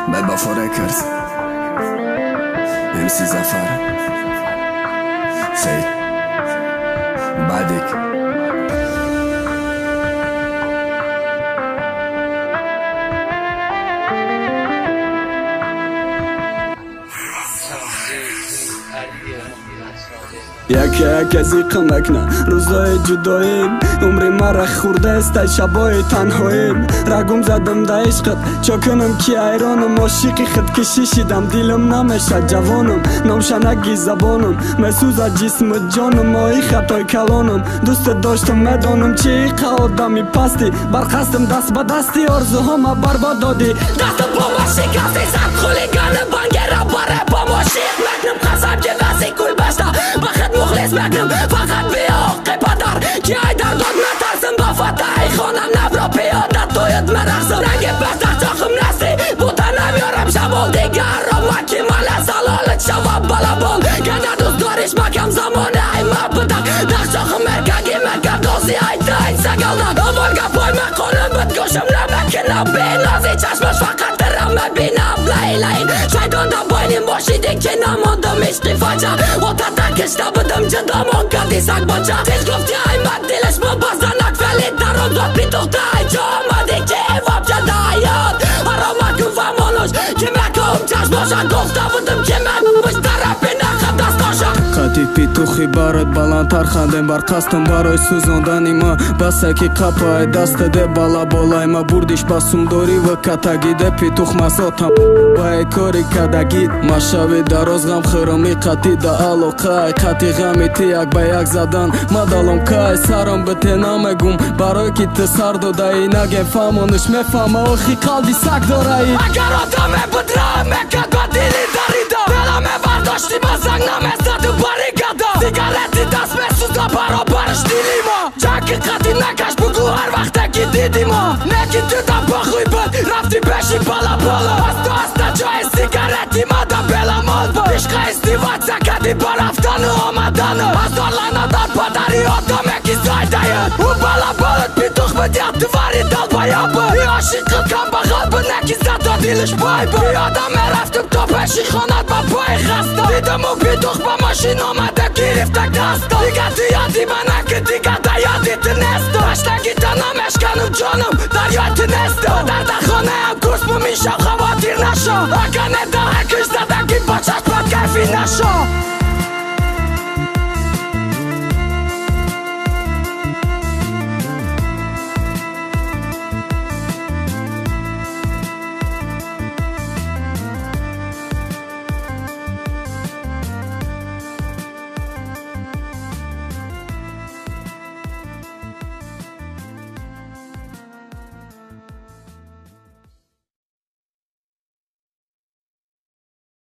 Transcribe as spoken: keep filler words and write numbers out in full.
Beba for Records, ام سی Zafar, Fate, Badik. یکی یک از این قمکنا روزای جداییم عمری مرا خورده است ای شبای تنهاییم رگم زدم در عشقت چا کنم که ایرانم عاشقی خود کشیدم دلم نمیشه جوانم نامشنگی زبانم مسوز جسم جانم آی خطای کلانم دوست داشتم میدانم چه ایقه آدمی پستی برخستم دست به دستی آرزوهام برباد دادی دست با ما شکستی زد خولیگان بانگی را باره با ما شیخ مکنم قسم که وزی کل بشتا بخد مخلص مکنم فقط بی حق پدر که ای در داد نترسم با فتح خانم نبرا پیادت توید مرخصم رنگ پستر چاخم نستی بوتا نمیارم شوال دیگر را مکی مال سلالت شواب بالا بال گنده دوست داریش مکم زمانه ای مبدک نخ چاخم مرکگی مرکب دوزی ای تایی سگل نک اول گپای مقالم بدگوشم نمکنم بی نازی چشمش فقط درم ببینم لیلین شیدان دا باینیم باشیدی که نماندم عشقی فجر و تا تکشتا بدم جدامان کردی سگ بچه تیز گفتی ای مد دلش ما بازدنک فلید درم داد بی دخته ای جا آمدی که ایواب جده ایاد حرام کن فرمانوش که مکم چشماشن گفته بودم که من بشتره بی نخد دستاشم قطی پیتوخی برات بلندتر خندم برقصدم برای سوزاندنی ما بسه که قپای دست ده بالا بالای ما بردیش بسومداری و کتگیده پیتوخ مساتم بای کاری کدگید ما شوی دراز غم خرمی قطی ده علاقه قطی غمی تی یک به یک زدن ما دلم که سرم به تی نمگم برای که تی سر داده ای نگم فهمانش میفهم آخی قلبی سک داره ای اگر آدم بدره مکه گادیلی داریده دلم برداشتی ما زنگ نمیزد و باریگادا سیگارتی دست بسوزا برابرش دیدی ما جاکی قطی نکش بگو هر وقت که دیدی ما نکی تو دا بخوی بد رفتی بشی بالا بالا از تو هسته جای سیگارتی ما دا بلا مال با عشق استیوات زکدی با رفتن و آمدن از دارلانه دار پدری آدم اکی زایده او بالا بالت پیتوخ بدید دواری دل بایابه ای عاشق کم بغل به نکی زد و دیلش بای با ای آدم رفتم تا پشی خانت با پای خسته دیدم و پیتوخ با ماشین آمده گرفته دستا دیگه دیادی من نکه دیگه دیادی تنسته هشتگی تا نمشکنم جانم دریای تنسته در دخانه هم کورس بو میشم خواتیر نشو اگه نده هکش زدگی با چشمت کفی نشو